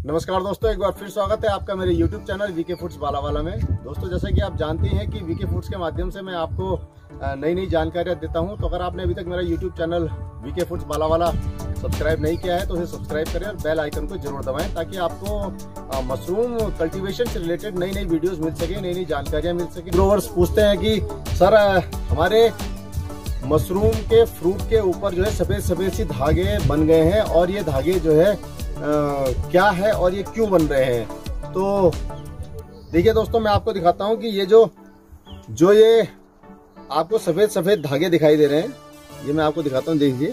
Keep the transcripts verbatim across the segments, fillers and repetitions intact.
नमस्कार दोस्तों, एक बार फिर स्वागत है आपका मेरे YouTube channel VK Foods Balawala में। दोस्तों, जैसे कि आप जानते हैं कि वीके फूड्स के माध्यम से मैं आपको नई नई जानकारियां देता हूं, तो अगर आपने अभी तक मेरा YouTube channel VK Foods Balawala subscribe नहीं किया है तो उसे सब्सक्राइब करें और बेल आइकन को जरूर दबाएं, ताकि आपको मशरूम कल्टीवेशन से रिलेटेड नई नई वीडियोस मिल सके, नई नई जानकारियाँ मिल सके। ग्रोवर्स पूछते हैं कि सर हमारे मशरूम के फ्रूट के ऊपर जो है सफेद सफेद सी धागे बन गए हैं, और ये धागे जो है आ, क्या है और ये क्यों बन रहे हैं। तो देखिए दोस्तों, मैं आपको दिखाता हूं कि ये जो जो ये आपको सफेद सफेद धागे दिखाई दे रहे हैं, ये मैं आपको दिखाता हूं। देखिए,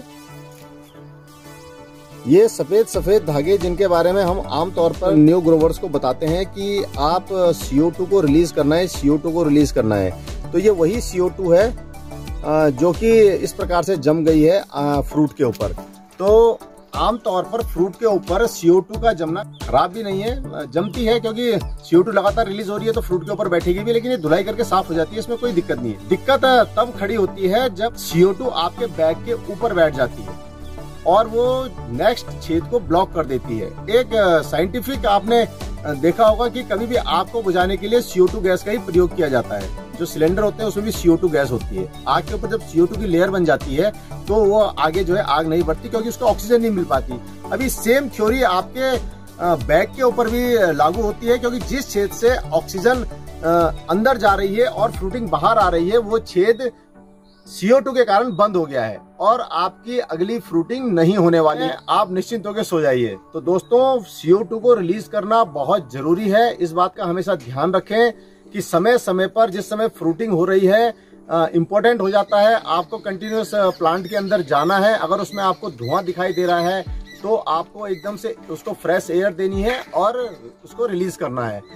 ये सफेद सफेद धागे जिनके बारे में हम आमतौर पर न्यू ग्रोवर्स को बताते हैं कि आप सी ओ टू को रिलीज करना है, सी ओ टू को रिलीज करना है। तो ये वही सी ओ टू है जो कि इस प्रकार से जम गई है फ्रूट के ऊपर। तो आमतौर पर फ्रूट के ऊपर सी ओ टू का जमना खराब भी नहीं है, जमती है क्योंकि सी ओ टू लगातार रिलीज हो रही है तो फ्रूट के ऊपर बैठेगी भी, लेकिन ये धुलाई करके साफ हो जाती है, इसमें कोई दिक्कत नहीं है। दिक्कत तब खड़ी होती है जब सी ओ टू आपके बैग के ऊपर बैठ जाती है और वो नेक्स्ट छेद को ब्लॉक कर देती है। एक साइंटिफिक आपने देखा होगा कि कभी भी आग को बुझाने के लिए सी ओ टू गैस का ही प्रयोग किया जाता है। जो सिलेंडर होते हैं उसमें भी सी ओ टू गैस होती है। आग के ऊपर जब सी ओ टू की लेयर बन जाती है तो वो आगे जो है आग नहीं बढ़ती, क्योंकि उसको ऑक्सीजन नहीं मिल पाती। अभी सेम थ्योरी आपके बैग के ऊपर भी लागू होती है, क्योंकि जिस छेद से ऑक्सीजन अंदर जा रही है और फ्रूटिंग बाहर आ रही है, वो छेद सी ओ टू के कारण बंद हो गया है और आपकी अगली फ्रूटिंग नहीं होने वाली है। आप निश्चिंत होकर सो जाइए। तो दोस्तों, सी ओ टू को रिलीज करना बहुत जरूरी है। इस बात का हमेशा ध्यान रखें कि समय समय पर जिस समय फ्रूटिंग हो रही है इम्पोर्टेंट हो जाता है, आपको कंटिन्यूस प्लांट के अंदर जाना है। अगर उसमें आपको धुआं दिखाई दे रहा है तो आपको एकदम से उसको फ्रेश एयर देनी है और उसको रिलीज करना है।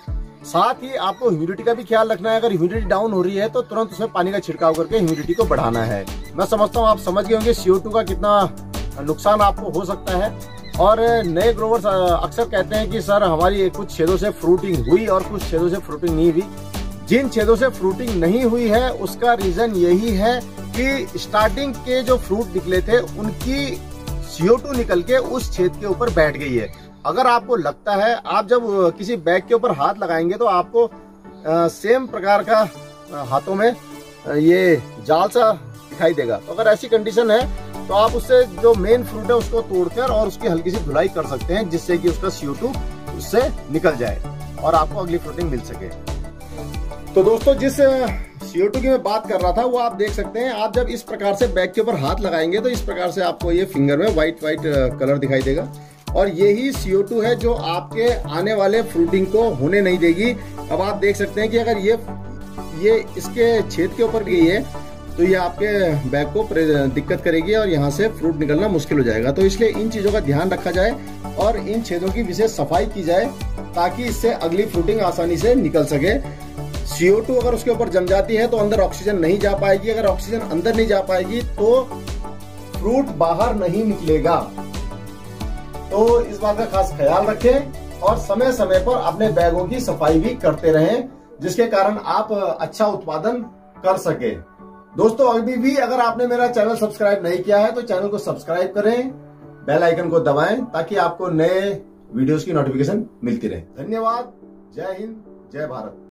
साथ ही आपको ह्यूमिडिटी का भी ख्याल रखना है। अगर ह्यूमिडिटी डाउन हो रही है तो तुरंत उसमें पानी का छिड़काव करके ह्यूमिडिटी को बढ़ाना है। मैं समझता हूँ आप समझ गए होंगे सी ओ टू का कितना नुकसान आपको हो सकता है। और नए ग्रोवर्स अक्सर कहते हैं कि सर हमारी कुछ छेदों से फ्रूटिंग हुई और कुछ छेदों से फ्रूटिंग नहीं हुई। जिन छेदों से फ्रूटिंग नहीं हुई है उसका रीजन यही है कि स्टार्टिंग के जो फ्रूट निकले थे उनकी सी ओ टू निकल के उस छेद के ऊपर बैठ गई है। अगर आपको लगता है, आप जब किसी बैग के ऊपर हाथ लगाएंगे तो आपको आ, सेम प्रकार का आ, हाथों में आ, ये जाल सा दिखाई देगा। तो अगर ऐसी कंडीशन है तो आप उससे जो मेन फ्रूट है उसको तोड़कर और उसकी हल्की सी धुलाई कर सकते हैं, जिससे कि उसका सी ओ टू उससे निकल जाए और आपको अगली फ्रूटिंग मिल सके। तो दोस्तों, जिस सी ओ टू की मैं बात कर रहा था वो आप देख सकते हैं। आप जब इस प्रकार से बैग के ऊपर हाथ लगाएंगे तो इस प्रकार से आपको ये फिंगर में व्हाइट व्हाइट कलर दिखाई देगा, और यही सी ओ टू है जो आपके आने वाले फ्रूटिंग को होने नहीं देगी। अब आप देख सकते हैं कि अगर ये ये इसके छेद के ऊपर गई है तो ये आपके बैग को दिक्कत करेगी और यहाँ से फ्रूट निकलना मुश्किल हो जाएगा। तो इसलिए इन चीजों का ध्यान रखा जाए और इन छेदों की विशेष सफाई की जाए, ताकि इससे अगली फ्रूटिंग आसानी से निकल सके। सी ओ टू अगर उसके ऊपर जम जाती है तो अंदर ऑक्सीजन नहीं जा पाएगी। अगर ऑक्सीजन अंदर नहीं जा पाएगी तो फ्रूट बाहर नहीं निकलेगा। तो इस बात का खास ख्याल रखें और समय समय पर अपने बैगों की सफाई भी करते रहें, जिसके कारण आप अच्छा उत्पादन कर सके। दोस्तों, अभी भी अगर आपने मेरा चैनल सब्सक्राइब नहीं किया है तो चैनल को सब्सक्राइब करें, बेल आइकन को दबाएं, ताकि आपको नए वीडियोस की नोटिफिकेशन मिलती रहे। धन्यवाद। जय हिंद, जय भारत।